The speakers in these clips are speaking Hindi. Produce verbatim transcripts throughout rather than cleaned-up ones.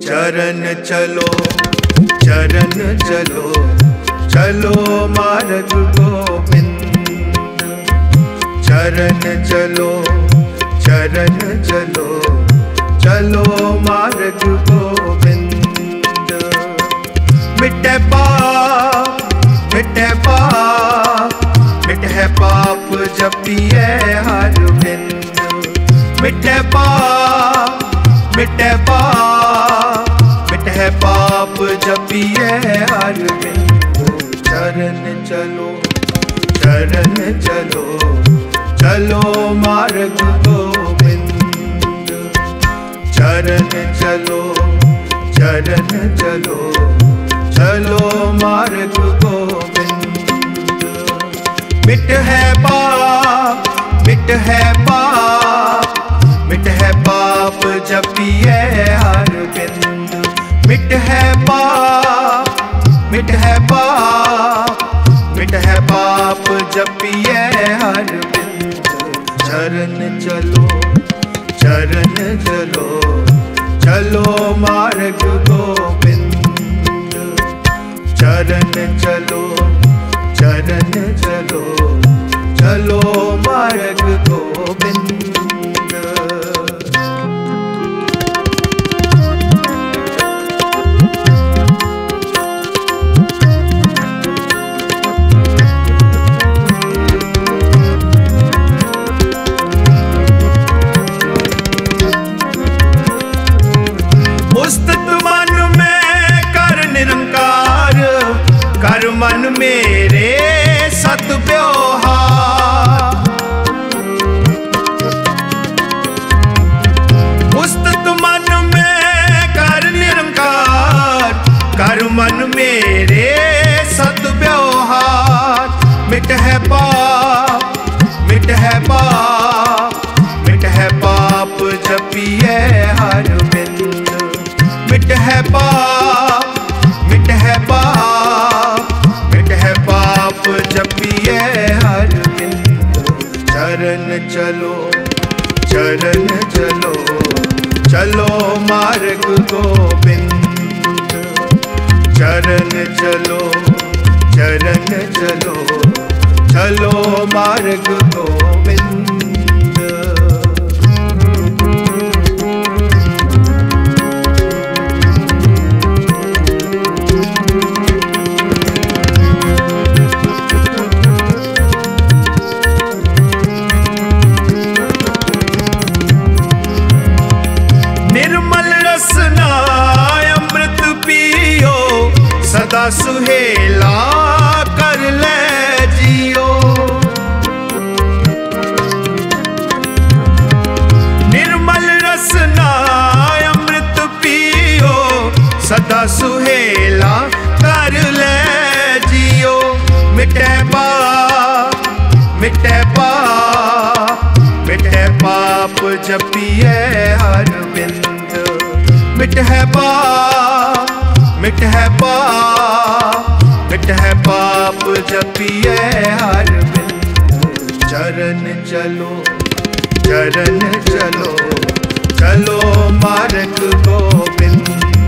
चरण चलो चरण चलो चलो मार्ग गोविंद। चरण चलो चरण चलो चलो मार्ग गोविंद। मिटे पाप मिटे पाप मिटे पाप जपिए हर बिंद। मिटे पाप मिटे पाप मिटे पाप जपिए हर बिंद। चरण चलो चरण चलो चलो मार्ग गोविंद। चरण चलो चरण चलो चलो मार्ग गोविंद। मिट है पाप मिट है पाप मिट है पाप जपिए हर बिंद। मिट है पाप मिट है पाप मिट है पाप जपिए हर बिंद। चरण चलो चरण चलो चलो मार्ग गोविंद। चरण चलो चरण चलो चलो मार्ग गोविंद। कर मन मेरे सत व्यवहार। उस्तत मन में कर निरंकार। कर मन मेरे सत व्यवहार। मिट है पाप मिट है पाप मिट है पाप जपिए हर बिंद। मिट है पाप मिट है पाप मिट है पाप जपिए हर बिंद। चरण चलो चरण चलो चलो मार्ग गोविंद। चरण चलो चरण चलो चलो मार्ग गोविंद। सदा सुहेला कर ले जियो। निर्मल रसना अमृत पियो। सदा सुहेला कर ले जियो। मिटे पाप मिटे पाप मिटे पाप जपिए हर बिंद। मिट है पाप मिट है पाप मिट है पाप जपिए हर बिंद। चरण चलो चरण चलो चलो मार्ग गोविंद।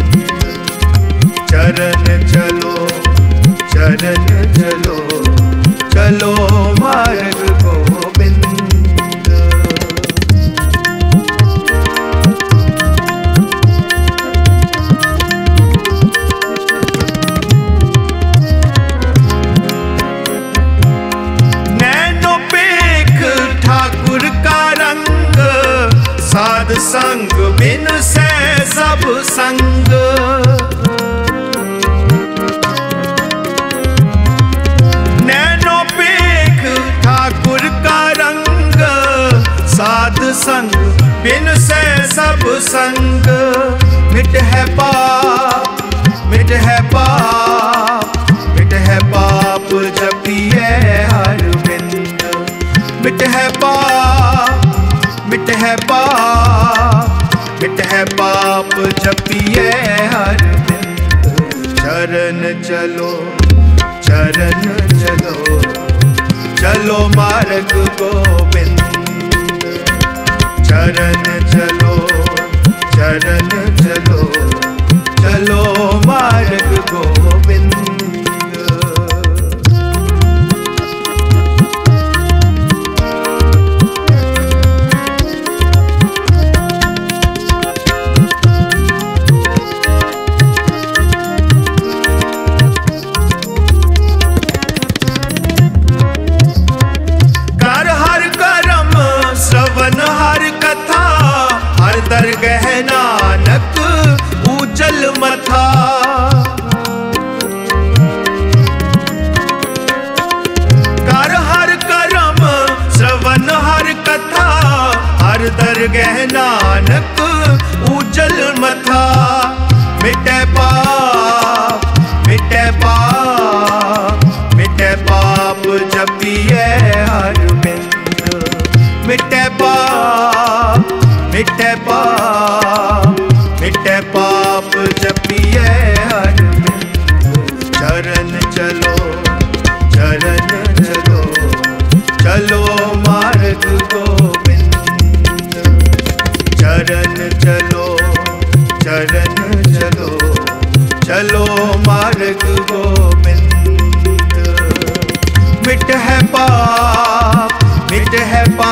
चरण चलो चरण चलो चलो मार्ग गोविंद। साध संग बिन से सब संग। नैनो पेख ठाकुर का रंग। साध संग बिन से सब संग। मिट है पाप मिट है पाप मिट है पाप जपिए हर बिंद। मिट है पाप मिट है पाप मिट है पाप जपिए हर बिंद। चरण चलो चरण चलो चलो मार्ग गोविंद। चरण चलो चरण चलो जल मथा मिटे पाप मिटे पाप मिटे पाप जपिए हर बिंद मिटे पाप मिटे पाप मिटे पाप जपिए हर बिंद चरण चलो चरण चलो चलो मार्ग गोविंद चरण चलो चरण चलो चलो मार्ग गोविंद मिट है पाप मिट है पाप